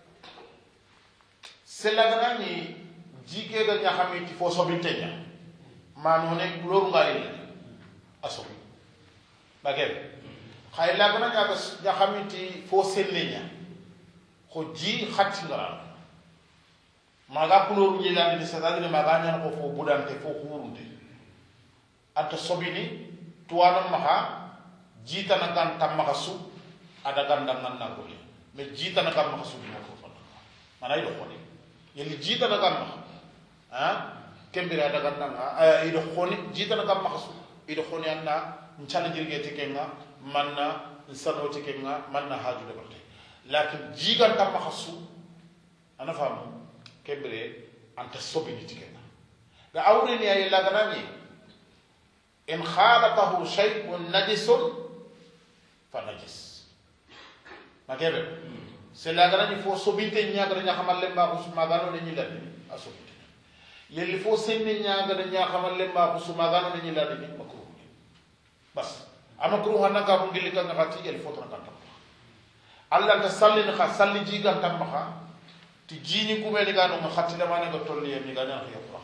سلغناني جيكي غا يخمي فو صبنت manone gloru ngari aso bagel khayla gana ya xamiti fo sellenya ko ji khatti ngara maga gloru ni la ni sadali maga nyana ko fo budante fo khurunde ata sobini tuwana maha jita na kan tamma su ada gandang nan na ko me jita na kan mahasu mo ko fana manay do khoni yeli jita na kan ha kembira daga nanga ido khoni jita na kam makhasu ido khoni anna nchala jirge tekenga manna nsano tekenga manna haju de barte lakin jiga tam makhasu ana famu kembire anta sobi ni tekenga ga awre ni ay la ganani in khalatahu shay'un najisun fa najis makebe c'est la ganani fo sobi te nyaga nya xamal le ba ko suma gano ni la asobi yelli fo senne ñaaga da ñaa xamal le ma ko suma gano ni la ni makruh bas amakruh hanaka ko ngili kan ngati yelli fo tan kan Allah ta salli ni kha salli ji gan tam kha ti jini ku be ni gano ngati da mane go tolli yemi ga ñaa xiyra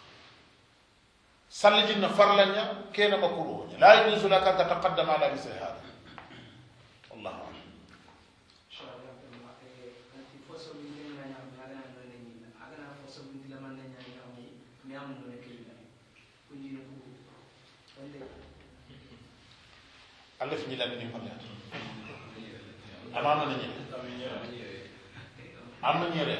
salli ji na farlanya kena makruh la yuzu laka tataqaddam ala misli hada Allah Allah fi ñila ni xamna amana ni amna ñere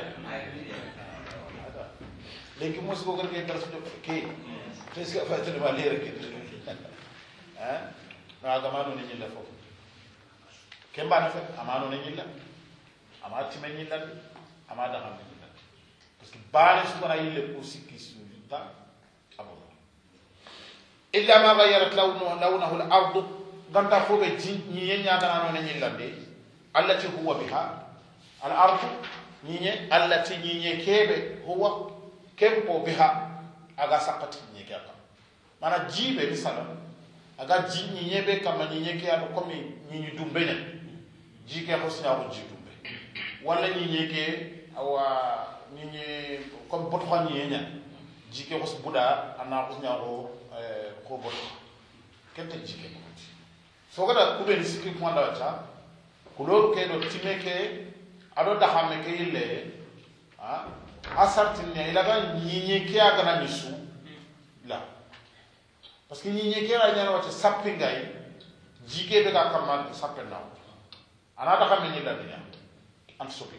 legi mo su ko gërgé dara su ke presque fa tane ba léré ke hein na ga manu ni ñila fofu kemba na fa amano ni ñila ama ti men ñila ama da xam ni parce que baale su ko na yille pour sikki su ta abo illa ma ghayyarat lawnahu al-ard ganta fobe ñi ñaga no ñi lande allati huwa biha al-ard ñi allati ñi kebe huwa kempo biha aga sakati ñi kaka mana jibe misala aga ji ñi be kam ñi ke ato komi ñi dumbe ne jike hosnya ko jitumbe wala ni nyeke awa ni comme bot xon yenya jike hos buda ana hosnya ko bot kente jike ko so gada ku ben sikki ko nda cha ku lolu ke do timeke ado da xamé ke yille asartin ne ilaga nyinye ke aga na misu la parce que nyinye ke ra nyana wata sappi ngay jike be ga kamma sappe na ana da xamé ni la dinya an sopi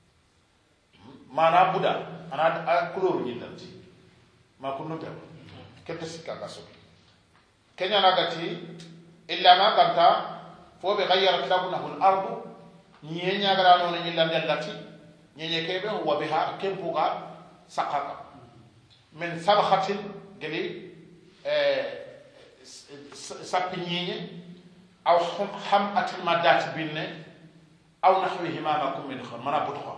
mana buda ana kuluru ni danti ma kunu be kete sikka ga sopi kenya na gati illa ma kanta fo be ghayyarat labunahu al-ardu nyenya gara no ni landel lati nyenye kebe wa biha kempuga sakaka min sabkhatin geli sapinyenye aw hamatil madat binne aw nahwihi ma makum min kham mana butokha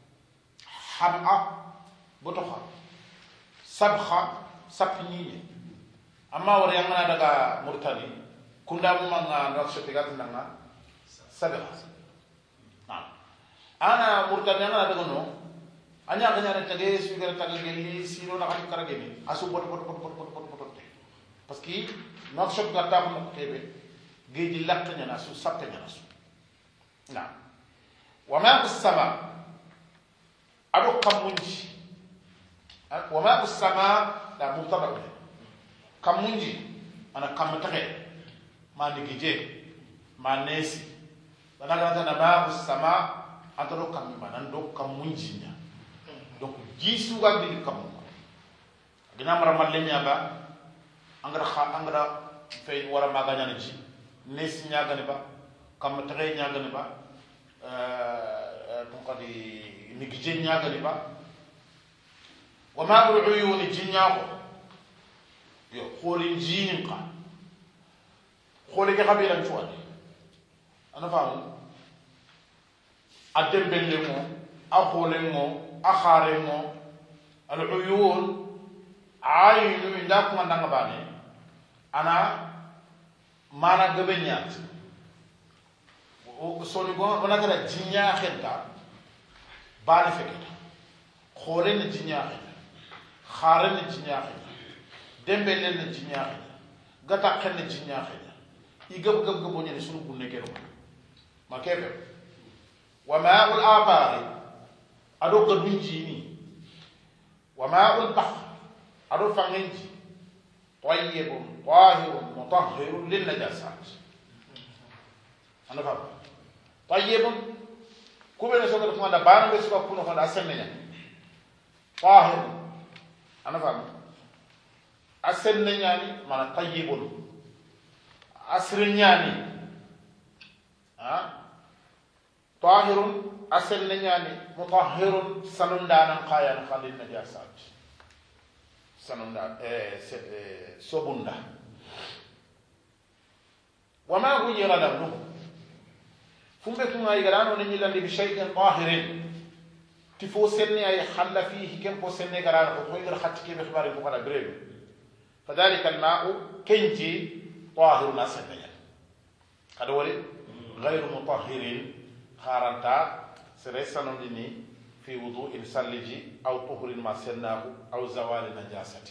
ham'a butokha sabkha sapinyenye amma war yangana daga murtani kunda mu manga nok sepigat nanga sabkha ana murtani ana daga no anya ganya tage sugar tage gelli sino na kati karageni asu bot parce que nok shop ga ta ko kebe geji lakta nyana su sapta nyana su na wa ma as-sama adu kamunji wa ma as-sama da mubtada kamunji ana kamtage ma digije ma nesi banaga na ma as-sama antoro kammi manando kamunji nya donc jisu ga bi kam dina mara malenya ba angara fay wara maganya ni ji nesi nya gane ba kam tare nya gane ba to kadi ni gije nya gane ba wa ma uyuni jinya ko yo kholi jinin ka kholi ga kabila tuwani ana faamu adembele mo akhole mo akhare mo al-uyun ayinu inda kuma ndanga bane ana mana gabenyat o soni go ona gara jinya khenta bane feketa khore ni jinya khenta khare ni jinya khenta dembele ni jinya khenta gata khenne jinya khenta igab gab gab bonye sunu bunne kero makebe وماء الآبار أدو قدوين جيني وماء البحر أدو فانجي طيب طاهر مطهر للنجاسات أنا فاهم طيب كوبنا سوكر فانا بان بسوا كونا فانا أسنني طاهر أنا فاهم أسنني يعني معنى طيب أسرني يعني طاهر أسل نياني مطهر سنندانا قايا خالي النجاسات سنندان سبندا وما غير لونه فمبكم أي غرانو نيلان بشيء طاهر تفوسني أي حل فيه كم فوسني غرانو فخوي خاتك بخبار بقرا بريب فذلك الماء كنجي طاهر أسل نياني هذا ولي غير مطهر خارنتا سرسانو ديني في وضوء سلجي او طهور ما سناه او زوال نجاسه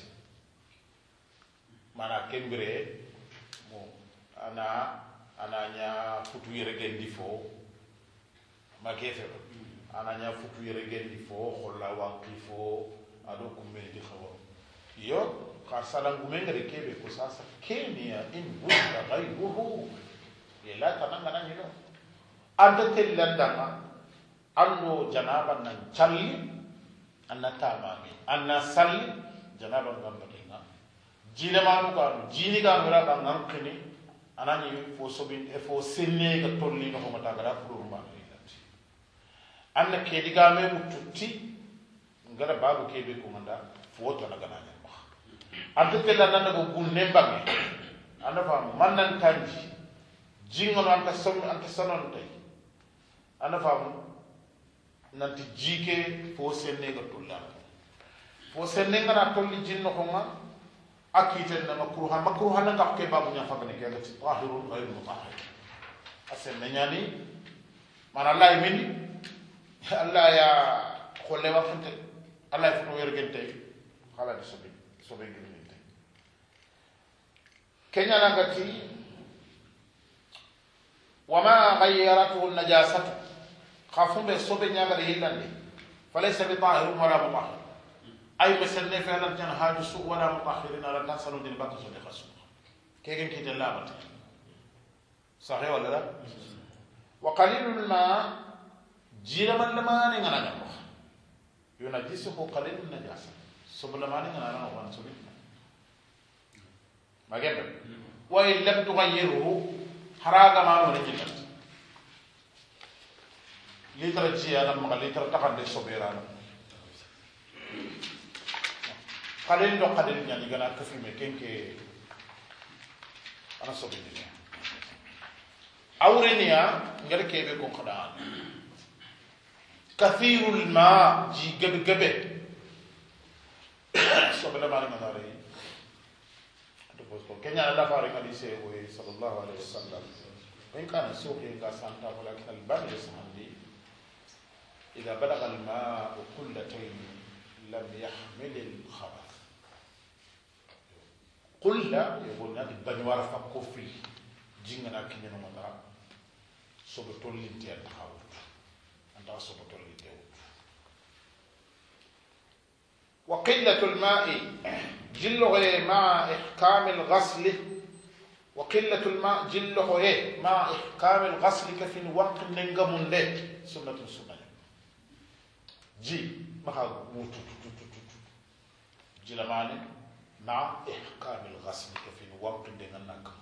مانا كمبري مو انا نيا فوتو يرغندي فو ما كيف انا نيا فوتو يرغندي فو خلا وانقي فو ادو كومبي دي خو يو خارسالان غومنغري كيبي كو ساسا كينيا ان وجد غيره يلا تنغنا نيلو anda tellandanga ando janaba nan challi anna tamami anna salli janaba ngamba dinga jile manu ka jini ga ngara ka ngankini anani fo sobin e fo senne ga tolli no mata gara furuma ilati anna ke diga me mututti ngara babu kebe ko manda fo to na gana nya ba anda tellandanga go gunne mbame anda fa mannan tanji jingo anta sonon tay ana famu nanti jike fo senne ga tulla fo senne ga na tolli jinno ko ma akite na makruha na ka ke babu nya fa bane ke ga tahirun ghayr mutahhir asen nyani man Allah mini Allah ya kholle wa fante Allah fa wergente khala de sobe gilinte kenya nangati wama ghayyaratuhu an-najasatu khafum be sobe nyamare hilande falaysa bi tahir wala mutahhir ay mesenne fe lan tan haju su wala mutahhirin ala tasalu din bakka so de khasu kegen kite labata sahih wala la wa qalilul ma jira man lamani ngana ngam yunajisuhu qalilun najasa sublamani ngana ngam wan subi magembe wa in lam tughayyiruhu haraga ma wala jinnat litra jiya lam litra takande sobirana qalil do qalil nyani gana kafi me kenke ana sobidina awreniya ngere kebe ko khada kathirul ma ji gebe sobela mari manare to posto kenya la fare ngadi se o sallallahu alaihi wasallam in kana suqi ga santa walakin al bal yasmandi idha balagha al ma qullatayn lam yahmil al khabath qulla yaqul nadi banwar fa kofi jingana kinyano mata sobe tollinti en hawut anda sobe tollinti wa qillatul ma'i jilluhu ma'a ihkamil ghasl wa qillatul ma' jilluhu ma'a ihkamil ghasl kafin waqt nengamunde sunnatun sunnah ji maka wutu jilamani ma'a ihkamil ghasl kafin waqt nengamunde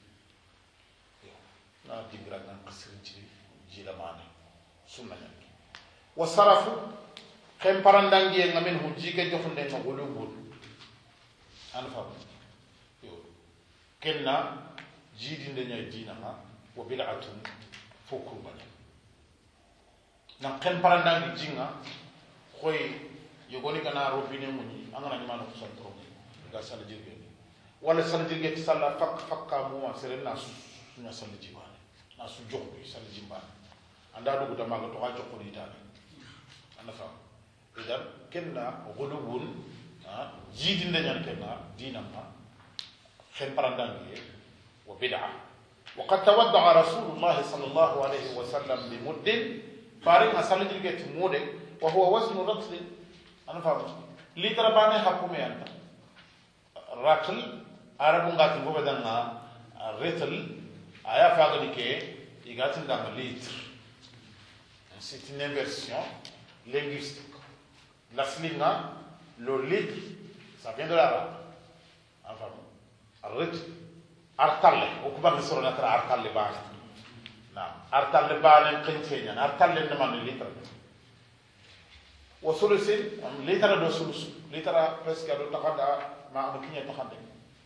na digra nan qasrin ci jilamane sunna ñanki wa sarafu xem parandangi nga men hu jike jofunde nga golu gol an fa yo kenna jidi ndenya dina ha wa bid'atun fukru bal na xem parandangi jinga khoy yogoni kana robine muni angana ni manu santro ga sala jirge wala sala jirge sala fakka mu ma serena sunya sala jiwa na su jokko sal jimba anda do guta maga to ha jokko ni tane anda fa idan kenna gulubun jidi ndanyan kenna dinam ha khem parandangi wa bid'ah wa qad tawadda rasulullah sallallahu alaihi wasallam bi muddin farin asal jirget mode wa huwa wazn ratl anda fa li tarabane hakume anta ratl arabu ngati ngo bedanga ratl aya fagli ke igatin dans le litre. C'est une inversion linguistique. La slinga, le litre, ça vient de l'arabe. Enfin, arrête. Artalle, au kubar sur notre artalle bas. Non, artalle bas, l'imprintien, artalle demande le litre. Au solution, litre de solution, litre presque à l'autakada, ma amukinya takade.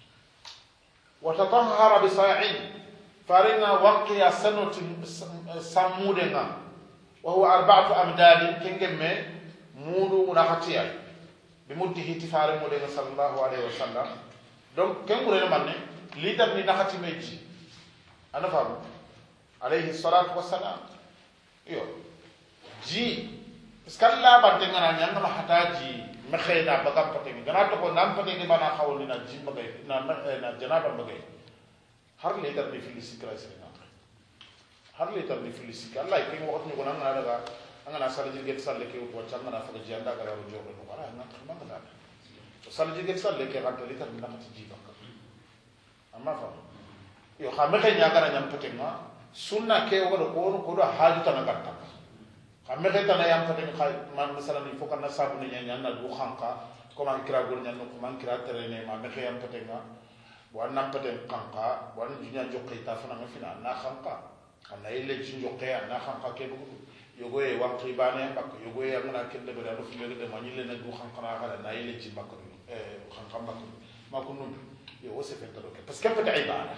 وتطهر بصاعين فارنا وقيا سنة سمودنا وهو 4 أمداد كنجمة مودو نختيا بمده تفار مودنا صلى الله عليه وسلم donc كنقول لنا ليتر من نختي ميجي أنا فاهم عليه الصلاة والسلام يو جي اسكالا بانتنا نيانا ما حتى جي مخينا بقى بتيجي جنات تكون نام بتيجي بنا خاولنا جي بقى نا جنات بقى har letar ni filisi kala sirina har letar ni filisi kala ay ko waxtu ko nan na daga angana sala jirget salle ke ko changa na faga janda gara ro jogo no wala na khama ngala to sala jirget salle ke kan letar ni nakati jiba amma fa yo xame ke nyaga na nyam petenga sunna ke wala ko do haaju tan gatta xame ke tan yam petenga khay man masala ni fokan na sabu ni nyanya na du khanka ko man kira gol nyanno ko man kira terene ma me ke yam petenga wan nampaten kanka wan junya jokke ta fana ngafina na khanka ana ile jinjokke na khanka ke bugu yogoye waqti bane bak yogoye ngana kende be do fumele de manile na du khanka na kala na ile ci bakko khanka bakko ma ko nun yo wose fenta do parce que fata ibada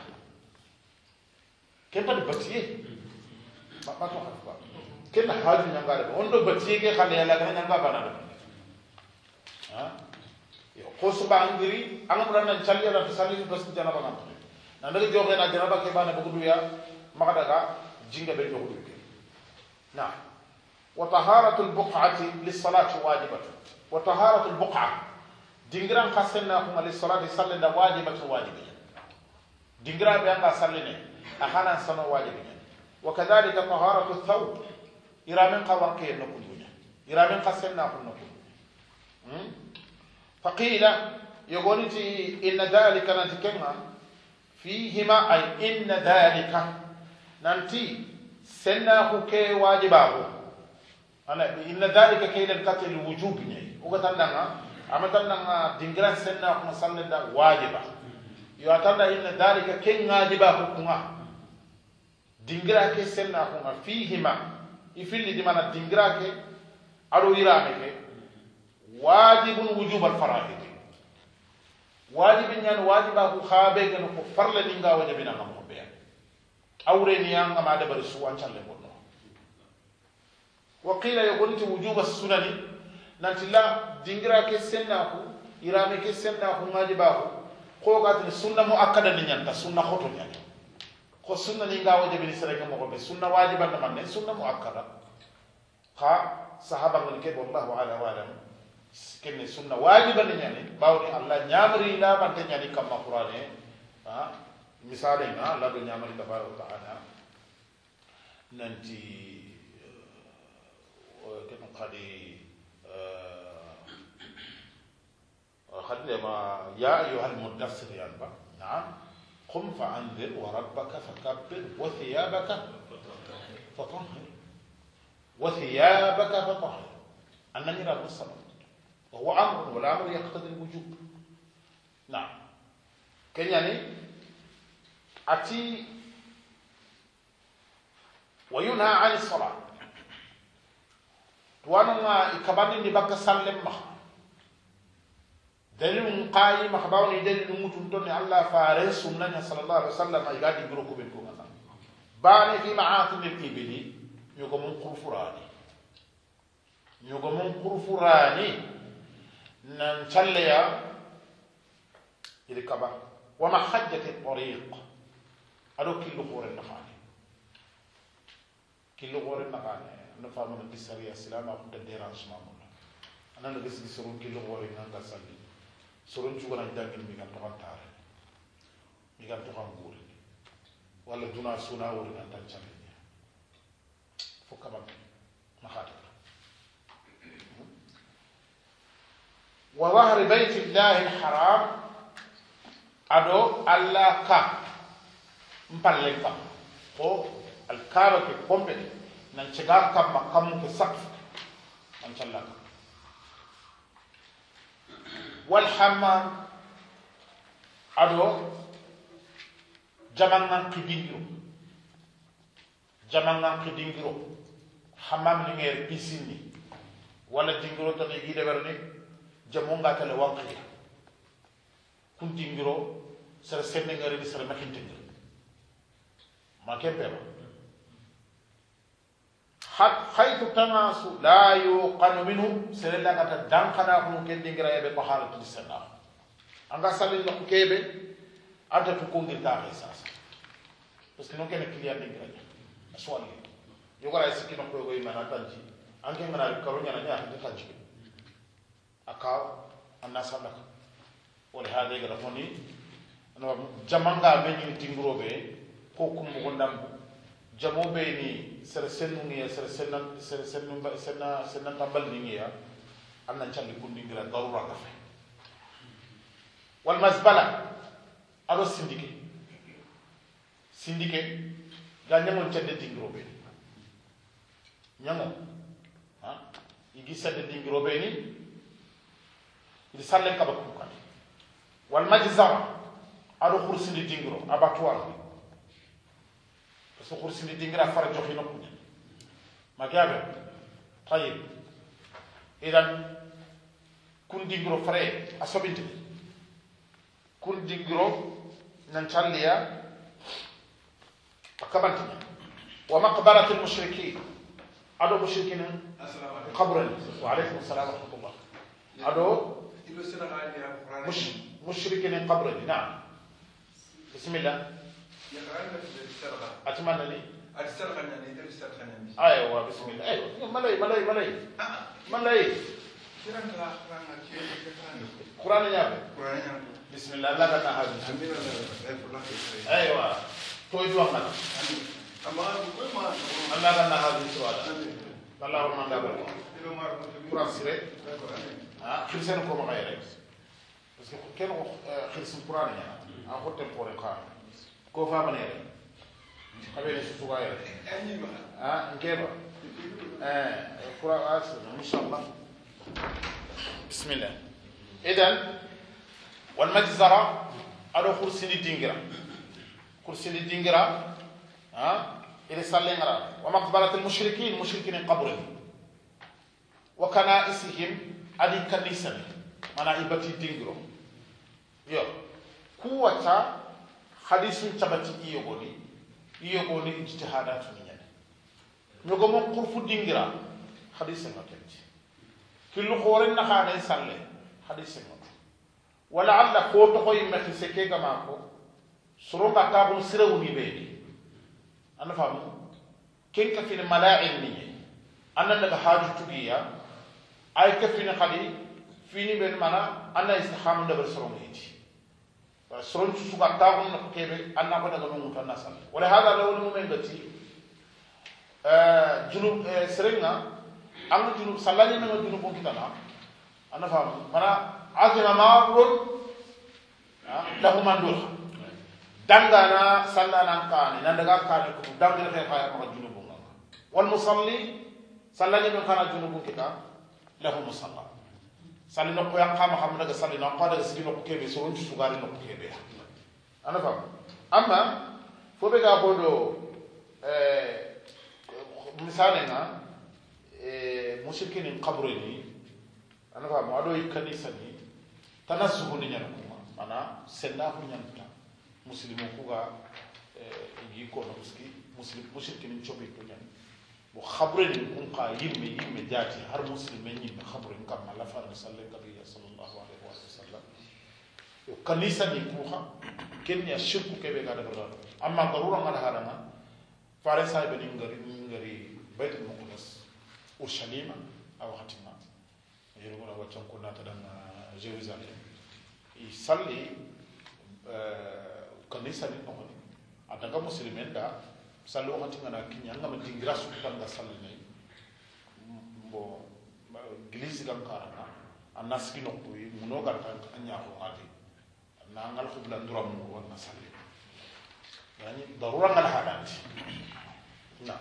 ke pat batiye ma to khafa ken haaju nyangale on do batiye ke khale yalla ga nyanga bana do ha ko suba angiri angam nan challi ra salli bas janaba ngam na ndaga joxe na janaba ke bana bugu duya maka daga jinga be joxu ke نعم. وطهارة البقعة للصلاة واجبة. وطهارة البقعة دينغران خاصنا كما للصلاة صلى واجبة دينغرا بيانغا صلينا أخانا سنة واجبة. وكذلك طهارة الثوب إرامين قوانكي نكون إرامين خاصنا كنا فقيل يقول إن ذلك نتكلم فيهما أي إن ذلك ننتي سنة كي واجبه أنا إن ذلك كي لنكتل الوجوب وقتلنا أمتلنا دينغران سنة كما صلى واجبه يعتبر إن ذلك كي واجبه كما دينغرا كي سنة كما فيهما يفيل دي مانا دينغرا كي أرو إرامي واجب وجوب الفرائض واجب نيان واجبه خابه نكو فرل دينغا وجبنا نمو بيان أوريني يانغا ما دبر سوان شان لبنو. وقيل يقول وجوب السنن نانتلا دينغرا كي سنة إرامي كي سنة واجبه قوغات السنة مؤكدة نيان تا سنة خطو نيان ko sunna ni nga wajibi ni sere mo be sunna wajiban man ne sunna muakkada kha sahaba ngal ke wallahu ala walam kenne sunna wajiban ni nyani bawni allah nyamri la man te nyani kam qur'ane ha misale na allah do nyamri tabaraka ta'ala nanti ken qadi khadle ma ya ayyuhal mudaththir yanba na'am قم فأنذر وربك فكبر وثيابك فطهر وثيابك فطهر أنني رب الصلاة وهو أمر والأمر يقتضي الوجوب. نعم كن يعني أتي وينهى عن الصلاة وانا إكباني نبقى سلم مخ دليل قائم مخباوني دليل متونتون الله فارس سنة صلى الله عليه وسلم يغادي بروكو بنكو مثلا باني في معاطم الإبل يقومون قرفراني ننشليا إلكبا ومحجة الطريق أدو كيلو غور النخاني نفهم من الدسارية السلام أبدا ديران سمامنا أنا نقصد سرون كيلو غور النخاني سالي سرون جوانا جانجل ميغان تغان تاري ميغان تغان غوري ولا دونا سونا وري نانتان جانجل فكبا مخاطر وظهر بيت الله الحرام أدو الله كا مبالي كا او الكعبة كي كومبلي نانشغا كم مقام كي سقف نانشالله والحمام أدو جمعنا كدينجرو حمام نغير بيسيني ولا دينجرو تاني جيدة برني جمونغا تلي وانقيا كن دينجرو سر سنة غير سر مكين تنجر ما كيف بيبا حيث تناس لا يوقن منه سر الله كتا دانقنا كنو كن دينجرا يبي طهارة للسنة أنغا سالين لكو كيبي أنت تكون غير إساسا بس كنو كن كليان دينجرا أسوالي يقول أي سكينو كوي مانا تنجي أنك مانا كرونا نجا أنت تنجي أكاو الناس لك ولهذا يقولوني أنا جمانغا بيني تيمبرو بي كوكم مغندم جمو بيني سرسنوني سرسنن تبل نيا أنا نشالي كوندي غير ضرورة كفي والمزبلة أرو سندكي غانيمون تشد تيمبرو بي نيامو ها يجي سد تيمبرو بيني يسالن كبكو كان والمجزرة أرو خرسندي تيمبرو أباتوار خرسين دينغرا فرجو في نقطة ما جابه طيب إذا كن دينغرو فري أصبت كن دينغرو ننشاليا كمان ومقبرة المشركين أدو مشركين قبرا وعليكم السلام ورحمة الله أدو مشركين قبرا نعم بسم الله أتمنى لي ايوه بسم الله ايوه ملاي قران يا بسم الله لا لا هذا ايوه توي دو خنا الله كان هذا السؤال اللهم لا بد قران سيري خرسن ko ma xayre parce que ken ko khirsu qur'an ya a ko tempore ka ko fa banere xabele su suga ya ngeba qur'an asna inshallah bismillah idan wal majzara ado khursini dingira إلى سلينغرا ومقبرة المشركين قبره وكنائسهم أدي كنيسة منا إبتي دينغرو يو قوة حديث تبتي إيغوني اجتهادات نيان نيغو من قرف دينغرا حديث مكنتي كل خورن نخاني سلي حديث مكنتي ولعل قوتو خوي مخي سكي غماكو سروغا تابون سيروني بيدي أنا فاهم كين كفين ملاعين نية أنا نبغى حاجة تجيا أي كفين خالي فيني بين منا أنا استحام نبغى سرون هيجي سرون شو قطعون نكتب أنا بنا قلنا مكان نسال ولهذا لو المؤمن بتي جنوب سرنا أنا جنوب سلاني من جنوب كتنا أنا فاهم منا أزم ما رول له مندوح dangana sallana kani nandaga kani ko dangal fe fa ma junubu ngam wal musalli sallani men kana junubu kita lahu musalla salli no ko yakama xam daga salli no ko daga sigi no ko kebe so won sugari no ko kebe ana fam amma fo be ga bodo misale na mushrikin qabrini ana fam ado kanisa ni tanassuhu ni nyana ko ana senna ko nyanta muslimu kuga yi ko no muski muslim mushrikin chobi to nyan bo khabrin kun qa yimme jati har muslimen yimme khabrin kam la fa sallallahu alaihi wasallam yo kanisa ni kuha kenya shirku kebe ga daga amma darura ngala harama fare sai be ngari baitul muqaddas urushalima aw hatima yero na waccan kunna ta dan jerusalem i salli kanisa ni no adaga muslimen da sallo hati ngana kinya ngam dingira su tanga salli ne bo glisi gam karana anas ki no ko muno gar tan anya ko ngati na ngal khubla nduram no wonna salli yani darura ngal hadati na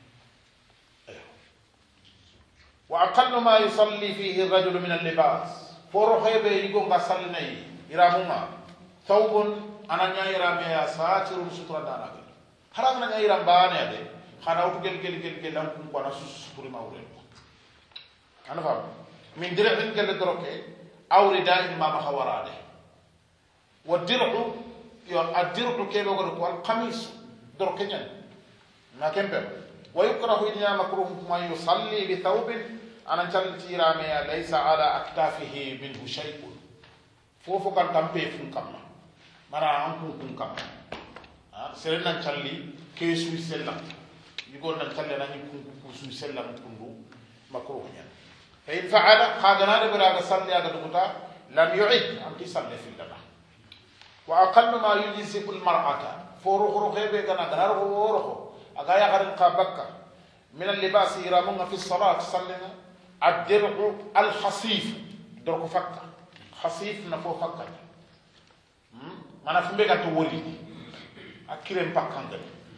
wa aqallu ma yusalli fihi ar-rajulu min al-libas foro khaybe yigo ngasalli nay iramuma thawbun ananya irame ya satirun sutura dana gel haram na iram baane ade khana utu gel lam kum ko na suturi mawre ana fam min dir'in gel droke awri da'in ma khawarade wa dir'u yo ad-dir'u kelo go ko al-qamis droke nyen ma kembe wa yukrahu idya makruh ma yusalli bi thawbin anan chalti irame ya laysa ala aktafihi minhu shay'un fofo kan tampe fun kam mara an kun kam seren nan challi ke su sella yugo nan challe nan kun su sella kundu makruh nyen fa in fa'ala khagana de biraga salli aga dukuta lam yu'id am ti salli fi dama wa aqallu ma yujisibu al mar'ata furu khebe kana ganar woro aga ya garin qabakka min al libas iramunga fi salat sallina ad-dir'u al hasif dorko fakka hasif na fo fakka mana fumbe ga to wori akire mpakanga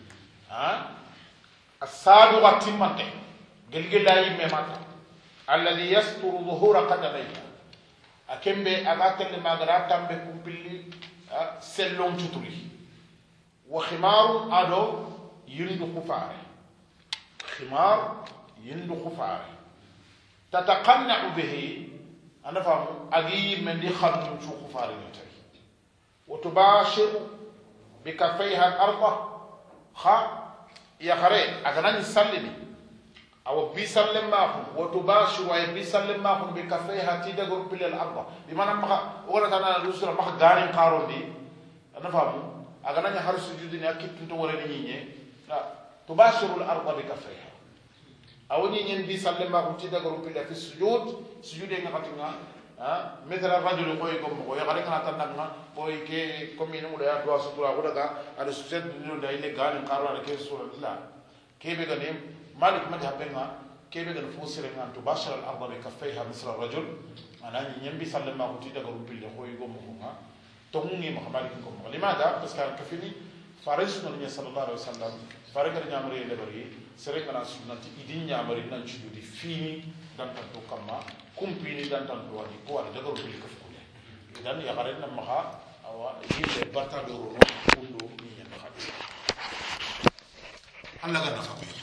asadu watimante gelgelayi memata alladhi yasturu dhuhura qadamayhi akembe agatelle magara tambe kumpilli sellon tuturi wa khimaru ado yindu khufare khimar yindu khufare tataqanna bihi ana famu agi mendi kharnu chu khufare ni tay wa tubashiru bikafaiha al-ardh kha ya khare aganani sallimi aw bi sallama wa tubashiru wa bi sallama bikafaiha tidagor pil al-ardh bimana ma wala kana rusula ma garin qarondi ana famu aganani har sujudi ni akitto wala ni ñe تباشر الأرض بكفيها أو نين بي سلم ما كنت تدعو في السجود سجود إنك تنا مثل الرجل يقول يقوم يقول يقولين أنا تناقنا بوي كي كمين ولا دوا سطور أقول لك على السجود دليل ده إللي قال نقارن على كيف سورة لا كيف بيقولين مالك ما تحبنا كيف بيقول فوسرين أن تباشر الأرض بكفيها مثل الرجل أنا نين بي سلم ما كنت تدعو في السجود يقوم يقوم تونغي محمد يقوم لماذا؟ بس كان كفيني فارس النبي صلى الله عليه وسلم فارق الجامري لبري سرق على سنة إدين جامري نانشدو دي فيني دان تنتو كما كم بيني دان تنتو ودي كوار جدول بيلي كفكولي إذن يقارن مخا أو يجيب برتا دورو كندو مين مخا الله كان نخبيه